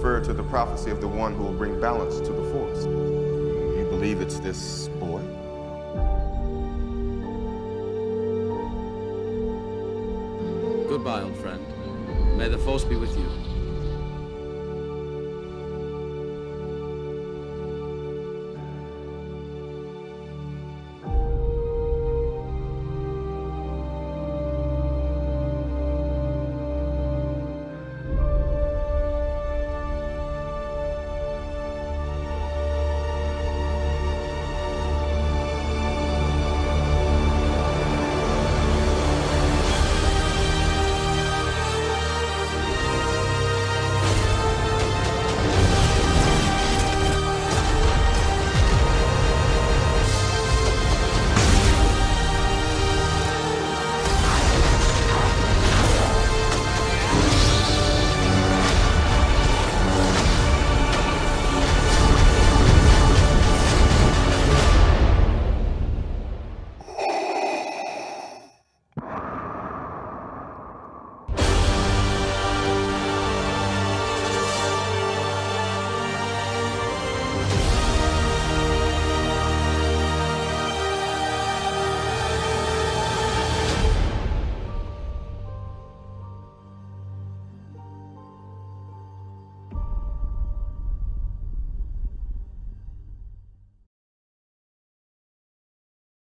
refer to the prophecy of the one who will bring balance to the Force. You believe it's this boy? Goodbye, old friend. May the Force be with you.